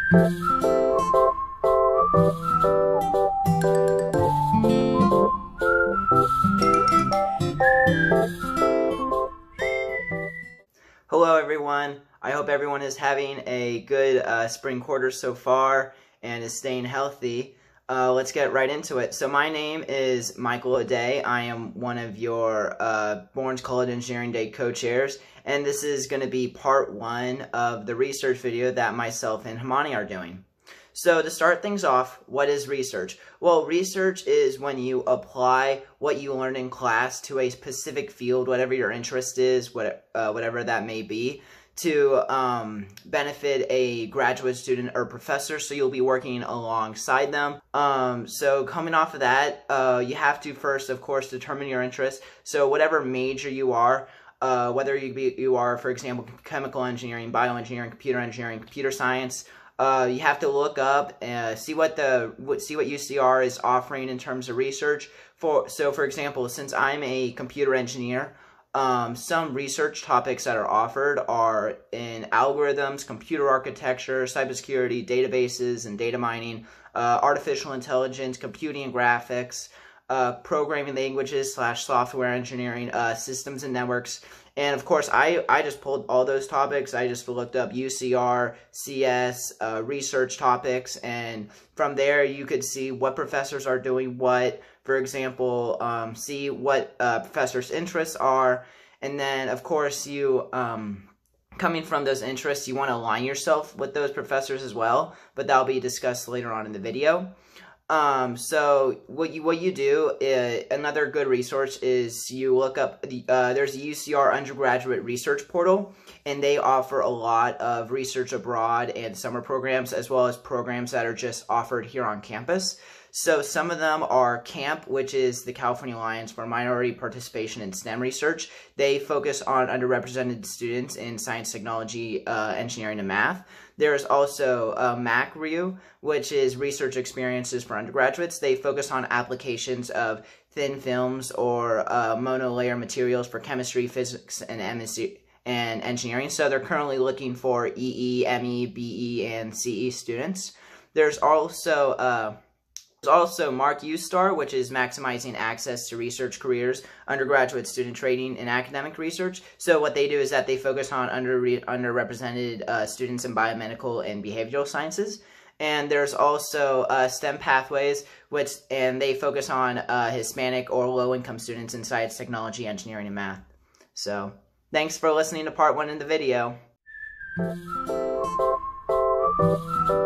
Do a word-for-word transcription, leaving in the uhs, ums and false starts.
Hello everyone, I hope everyone is having a good uh, spring quarter so far and is staying healthy. Uh, let's get right into it. So my name is Michael O'Day. I am one of your uh, Bournes College Engineering Day co-chairs, and this is going to be part one of the research video that myself and Himani are doing. So to start things off, what is research? Well, research is when you apply what you learn in class to a specific field, whatever your interest is, what, uh, whatever that may be, to um, benefit a graduate student or professor, so you'll be working alongside them. Um, so coming off of that, uh, you have to first, of course, determine your interest. So whatever major you are, uh, whether you, be, you are, for example, chemical engineering, bioengineering, computer engineering, computer science, Uh, you have to look up and see what the see what U C R is offering in terms of research. For so, for example, since I'm a computer engineer, um, some research topics that are offered are in algorithms, computer architecture, cybersecurity, databases and data mining, uh, artificial intelligence, computing and graphics, uh, programming languages slash software engineering, uh, systems and networks. And of course, I, I just pulled all those topics. I just looked up U C R, C S, uh, research topics, and from there you could see what professors are doing what. For example, um, see what uh, professors' interests are, and then of course you, um, coming from those interests, you want to align yourself with those professors as well, but that'll be discussed later on in the video. Um, so what you, what you do, uh, another good resource is you look up, the, uh, there's a U C R undergraduate research portal, and they offer a lot of research abroad and summer programs, as well as programs that are just offered here on campus. So some of them are CAMP, which is the California Alliance for Minority Participation in STEM Research. They focus on underrepresented students in science, technology, uh, engineering, and math. There's also uh, MACRU, which is Research Experiences for Undergraduates. They focus on applications of thin films or uh, monolayer materials for chemistry, physics, and M S C and engineering. So they're currently looking for E E, M E, B E, and C E students. There's also uh, There's also MARC-U-STAR, which is Maximizing Access to Research Careers, Undergraduate Student Training in Academic Research. So what they do is that they focus on under underrepresented uh, students in biomedical and behavioral sciences. And there's also uh, STEM Pathways, which and they focus on uh, Hispanic or low-income students in science, technology, engineering, and math. So thanks for listening to part one of the video.